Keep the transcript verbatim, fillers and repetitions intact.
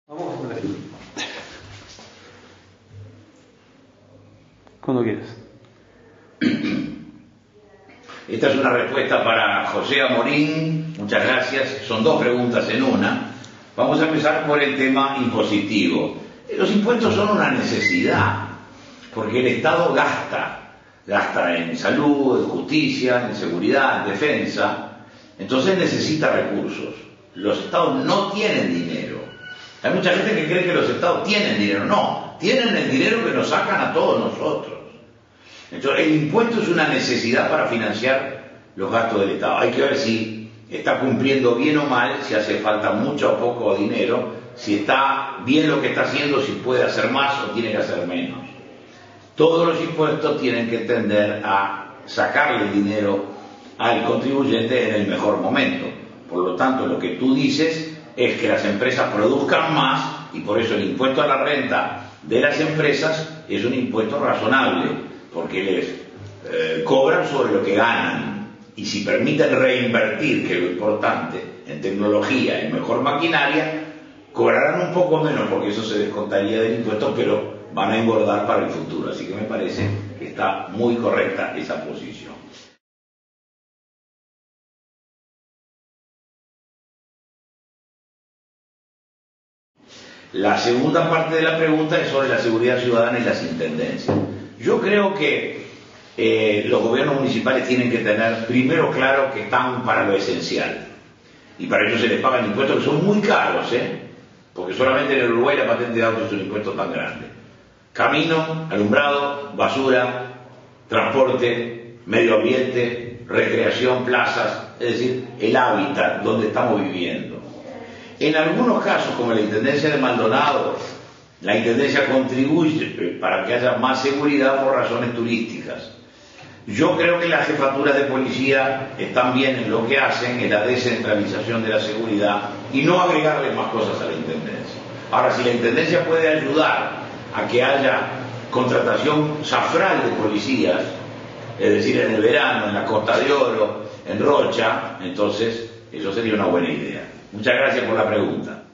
Vamos a ver. Cuando quieras. Esta es una respuesta para José Amorín, muchas gracias. Son dos preguntas en una. Vamos a empezar por el tema impositivo. Los impuestos son una necesidad, porque el Estado gasta, gasta en salud, en justicia, en seguridad, en defensa, entonces necesita recursos. Los Estados no tienen dinero. Hay mucha gente que cree que los Estados tienen dinero. No, tienen el dinero que nos sacan a todos nosotros. Entonces, el impuesto es una necesidad para financiar los gastos del Estado. Hay que ver si está cumpliendo bien o mal, si hace falta mucho o poco dinero, si está bien lo que está haciendo, si puede hacer más o tiene que hacer menos. Todos los impuestos tienen que tender a sacarle dinero al contribuyente en el mejor momento. Por lo tanto, lo que tú dices es que las empresas produzcan más y por eso el impuesto a la renta de las empresas es un impuesto razonable, porque les eh, cobran sobre lo que ganan, y si permiten reinvertir, que es lo importante, en tecnología, en mejor maquinaria, cobrarán un poco menos, porque eso se descontaría del impuesto, pero van a engordar para el futuro. Así que me parece que está muy correcta esa posición. La segunda parte de la pregunta es sobre la seguridad ciudadana y las intendencias. Yo creo que eh, los gobiernos municipales tienen que tener primero claro que están para lo esencial. Y para ello se les pagan impuestos que son muy caros, ¿eh? Porque solamente en el Uruguay la patente de auto es un impuesto tan grande. Camino, alumbrado, basura, transporte, medio ambiente, recreación, plazas, es decir, el hábitat donde estamos viviendo. En algunos casos, como la Intendencia de Maldonado, la Intendencia contribuye para que haya más seguridad por razones turísticas. Yo creo que las jefaturas de policía están bien en lo que hacen, en la descentralización de la seguridad y no agregarle más cosas a la Intendencia. Ahora, si la Intendencia puede ayudar a que haya contratación zafral de policías, es decir, en el verano, en la Costa de Oro, en Rocha, entonces eso sería una buena idea. Muchas gracias por la pregunta.